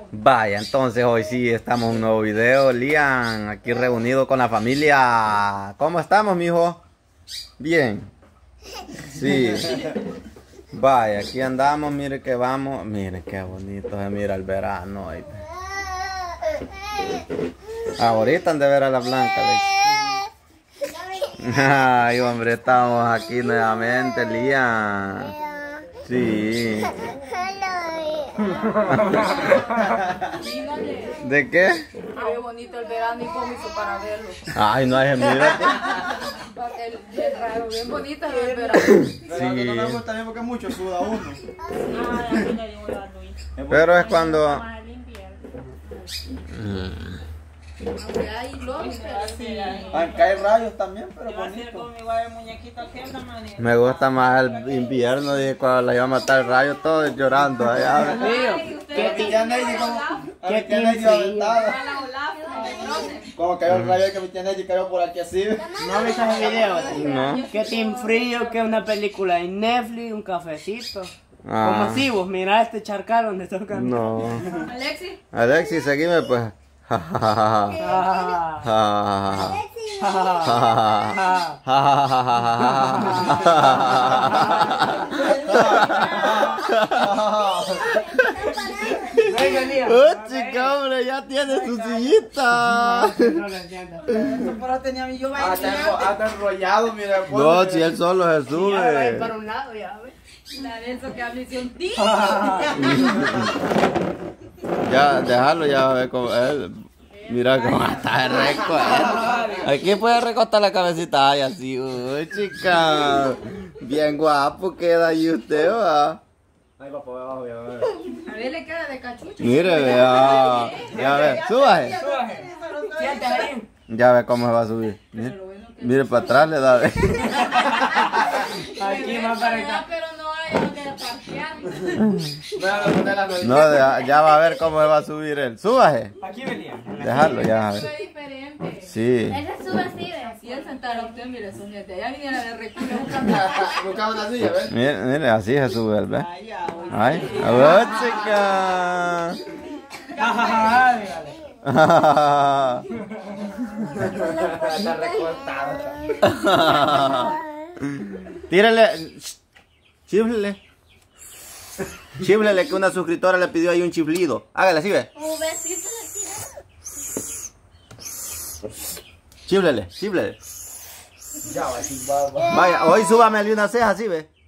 Vaya, entonces hoy sí estamos en un nuevo video. Lian, aquí reunido con la familia. ¿Cómo estamos, mijo? Bien. Sí. Vaya, aquí andamos, mire que vamos. Mire qué bonito se mira el verano. Ahorita han de ver a la Blanca. Ay, hombre, estamos aquí nuevamente, Lian. Sí. ¿De qué? Qué bonito el verano y cómico para verlo. Ay, no hay mira. Bien raro, bien bonito el verano. Pero que no me gusta también porque mucho suda uno. Pero es cuando... Aunque hay rayos también, pero bonito. Me gusta más el invierno, dije, cuando la iba a matar el rayo, todos llorando allá. ¿Qué tía Nelly aventada? Como cayó el rayo que mi tía Nelly cayó por aquí así. ¿No viste ese video? No. ¿Qué team frío? Que una película en Netflix, un cafecito. Ah. Como así, vos mirá este charcal donde tocan. No. Alexis. Alexis, seguime pues. Chica, hombre, ya tiene su sillita. Pero tenía mi yo Hasta enrollado, mira. No, si él solo se Ya va a ir sube. para un lado, ya ves. la de eso que habla y un tío. Ya, déjalo, ya va a ver cómo él. Mira cómo está de reco. Aquí puede recostar la cabecita ay, así. Uy, chica. Bien guapo queda ahí usted, va. Ahí va por abajo, ya va. A ver, le queda de cachucho. Mire, vea. Ya ve, súbase. Siéntate ahí. Ya ve cómo se va a subir. Mire para atrás le da. Aquí va para acá. Pero no hay donde parquear. No, ya va a ver cómo se va a subir él. Súbase. Aquí venía. Déjalo, ya. Es diferente. Sí. Él se sube así, ¿ves? Si él sentara usted, mire, son gente. Allá viniera de recurso. Buscaba una silla, ¿ves? Mire, mire, así se sube él, ¿ves? Ay, chica. Está recortado. Tírale. Chiflele. Chiflele que una suscriptora le pidió ahí un chiflido. Hágale, así ve. Un besito de Chiflele, chiflele. Ya va, sin barba. Vaya, hoy súbame ali una ceja, así ve.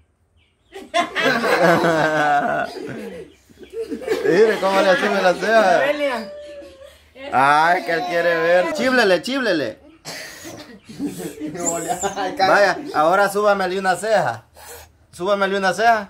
Mire cómo le sube la ceja. Ay, que él quiere ver. Chiflele, chiflele. Vaya, ahora súbame una ceja. Súbame una ceja.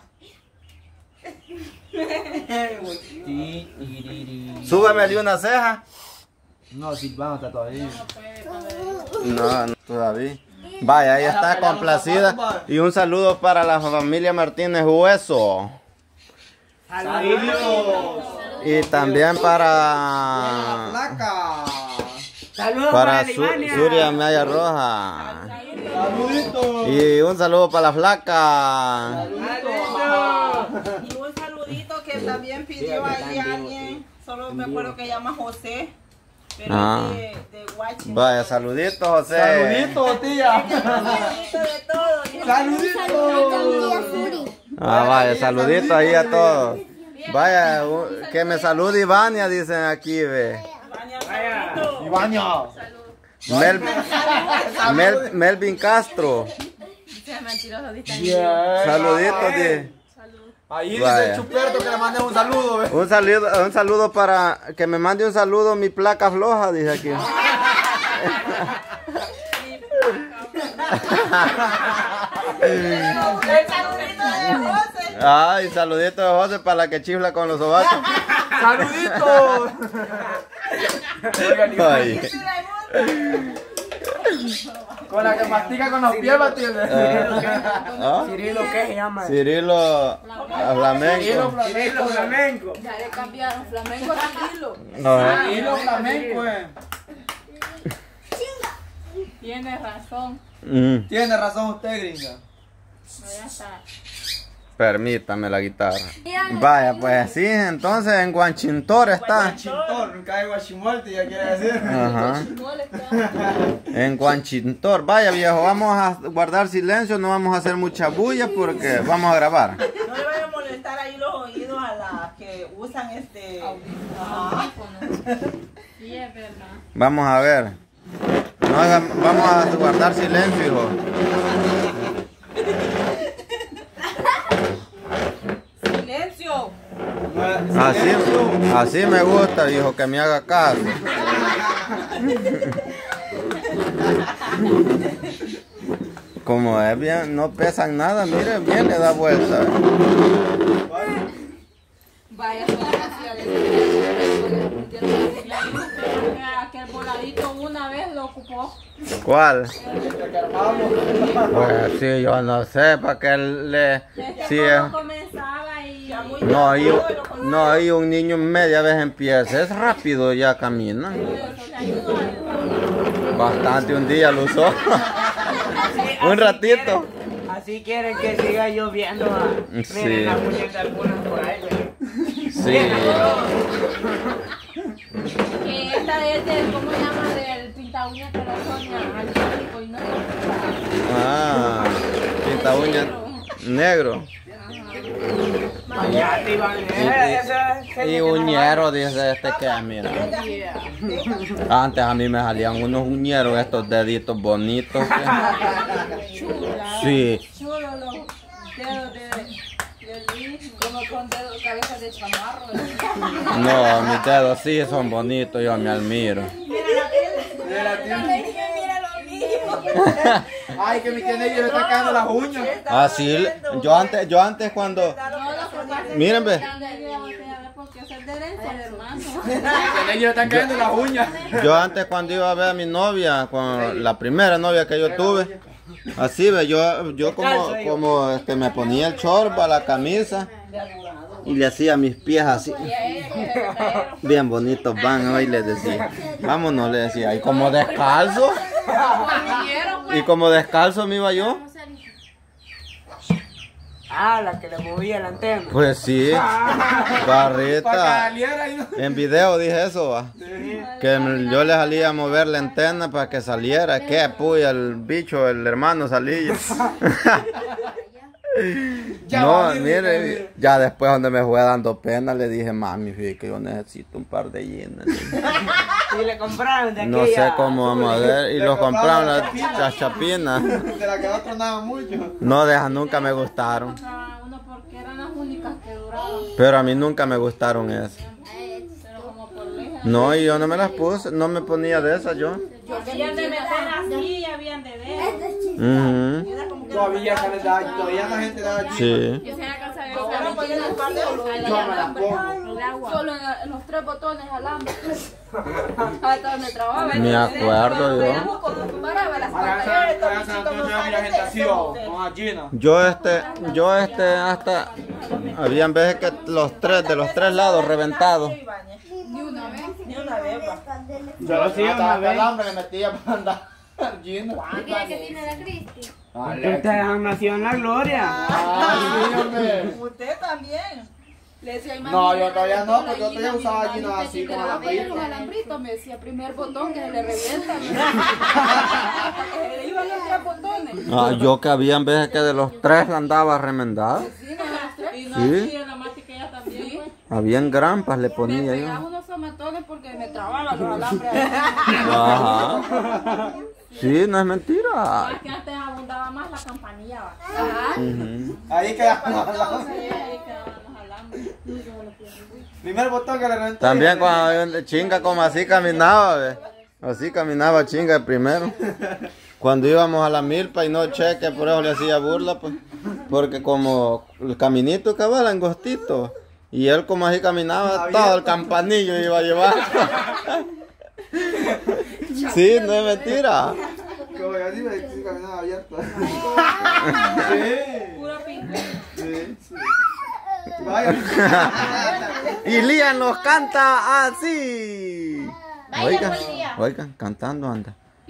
Súbame una ceja. No, Silvano está todavía. No, no, todavía. Vaya, ahí está complacida. Y un saludo para la familia Martínez Hueso. ¡Saludos! Y también para ¡Placa! Saludos para Alemania. Suria Maya Roja. ¡Saluditos! Y un saludo para la flaca. Y un saludito que también pidió ahí alguien, solo me acuerdo que llama José, pero Ah. es de Washington. Vaya, saluditos, José. ¡Saluditos, tía! Saludito de todo. ¡Saluditos! Ah, vaya, saluditos ahí a todos. Vaya, que me salude Ivania, dicen aquí, ve. ¡Ibaña! Melvin Castro. Sea mentiroso, dice. Saluditos, di. Ahí dice Vaya. el Chuperto que le mande un saludo, ¿ves? Un saludo para que me mande un saludo mi placa floja, dice aquí. El saludito de José. Ay, saludito de José para la que chifla con los sobacos. ¡Saluditos! Ay. Con la que mastica con los pies, ¿entiendes? ¿Ah? Cirilo, ¿qué se llama? Cirilo Flamenco. Cirilo flamenco. Ya le cambiaron flamenco a Cirilo. No. Y los flamencos, Tiene razón. Mm. Tiene razón usted, gringa. No, ya está. Permítame la guitarra. Vaya, pues sí, entonces en Guanchintor está. Guanchintor, nunca hay guachimolte, ya quiere decir. Ajá. En Guanchintor. Vaya, viejo, vamos a guardar silencio, no vamos a hacer mucha bulla porque vamos a grabar. No le vaya a molestar ahí los oídos a las que usan Sí, es verdad. Vamos a ver. No, vamos a guardar silencio, hijo. Silencio. Así me gusta, hijo, que me haga caso. Como es bien, no pesan nada, mire, bien le da vuelta. Vaya, aquel voladito una vez lo ocupó. ¿Cuál? Pues sí, yo no sé, para que le... Sí, Comenzaba y... no, ahí un niño media vez empieza, es rápido, ya camina. Bastante, un día lo usó. Un ratito. Así quieren que siga lloviendo. Sí. Miren las uñas de algunas por ahí. Sí. Que esta es del, ¿cómo se llama? Del pinta uña que la Sonia alcohólico y no. Ah, pinta uña negro. Ya te iban a Y uñero, dice este que mira. Antes a mí me salían unos uñeros, estos deditos bonitos. Sí. Chulo los dedos de Luis, como con dedos, cabezas de chamarro. No, mis dedos sí son bonitos, yo me admiro. Ay, que mi tía Nelly le está cagando las uñas. Así, yo antes cuando... Miren, ve. Nelly le están cagando las uñas. Yo antes cuando iba a ver a mi novia, con la primera novia que yo tuve, así ve, yo como me ponía el short a la camisa y le hacía mis pies así. Bien bonitos van hoy, les decía. Vámonos, le decía. Y como descalzo. Y como descalzo me iba yo. Ah, la que le movía la antena. Pues sí, barrita. En video dije eso, va. Que yo le salía a mover la antena para que saliera. Que puya, el bicho, el hermano salía. No, mire, ya después donde me fue dando pena le dije, mami, fíjate que yo necesito un par de jeans. Y le compraron de aquella. No sé cómo vamos a ver. Y los compraron las chapinas. De la que no tronaba mucho. No, de esas nunca me gustaron. Uno porque eran las únicas que duraban. Pero a mí nunca me gustaron esas. Pero como por lejos. No, y yo no me las puse, no me ponía de esas yo. Habían de meter así, habían de ver. Todavía se les da, todavía la gente da allí. Sí. Yo sé la casa de Ahora ponen el par de solo en los 3 botones alambre. Hasta donde trabajaba. Me acuerdo yo. Paraba las Yo hasta habían veces que de los tres lados reventados. Ni una vez. Ni una vez, pa. Solo sí una vez. El hambre le metía para andar lleno. ¿Qué que tiene la Cristi? Ustedes han nacido en la gloria. Usted también. Le decía, No, yo todavía no, porque yo todavía usaba jeans así con alambrito. alambrito. Me decía, primer botón que se le revienta. Le iban los 3 botones. Ah, yo que habían veces que de los 3 andaba remendada. Sí, no, los 3. Y no Sí. así en la mática ella también, pues. Habían grampas, le Me ponía pegaba yo. unos somatones porque me trababan los alambres. Ajá. Sí, no es mentira. Es que antes abundaba más la campanilla, va. Ajá. Ujú. Ahí quedamos. Sí, ahí quedaban los alambres. Primer botón que le reventé. También cuando chinga como así caminaba, ve. Así caminaba chinga el primero. Cuando íbamos a la milpa y no cheque, por eso le hacía burla, pues. Porque como el caminito que va angostito. Y él como así caminaba, todo el campanillo iba a llevar. Sí, no es mentira. Como yo así me caminaba abierto. Puro pinto. Sí. Vaya. Y Lian nos canta así. Vaya, buen día. Oigan, cantando anda.